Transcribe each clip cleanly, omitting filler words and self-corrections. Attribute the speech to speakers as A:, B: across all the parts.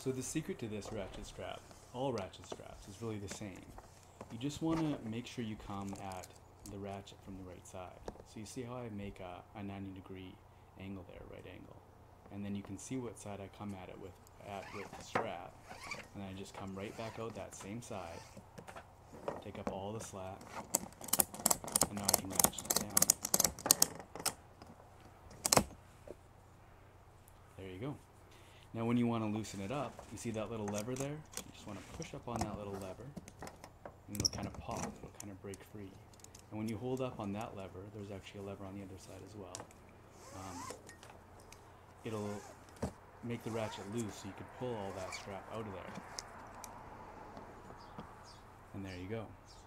A: So the secret to this ratchet strap, all ratchet straps, is really the same. You just want to make sure you come at the ratchet from the right side. So you see how I make a 90-degree angle there, right angle. And then you can see what side I come at it with the strap. And I just come right back out that same side, take up all the slack, and now I can ratchet it down. There you go. Now when you want to loosen it up, you see that little lever there? You just want to push up on that little lever, and it'll kind of pop, it'll kind of break free. And when you hold up on that lever, there's actually a lever on the other side as well. It'll make the ratchet loose so you can pull all that strap out of there. And there you go.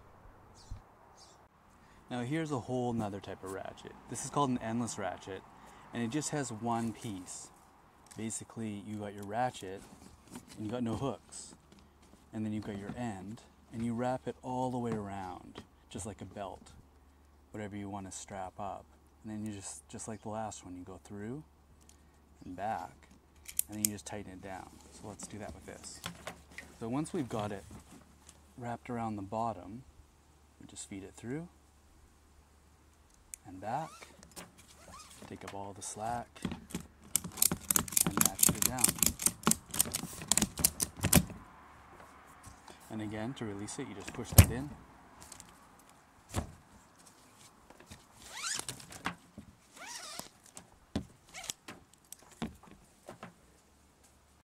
A: Now here's a whole nother type of ratchet. This is called an endless ratchet, and it just has one piece. Basically, you got your ratchet, and you got no hooks. And then you've got your end, and you wrap it all the way around, just like a belt, whatever you want to strap up. And then you just like the last one, you go through and back, and then you just tighten it down. So let's do that with this. So once we've got it wrapped around the bottom, we just feed it through and back, take up all the slack, and ratchet it down. And again, to release it, you just push that in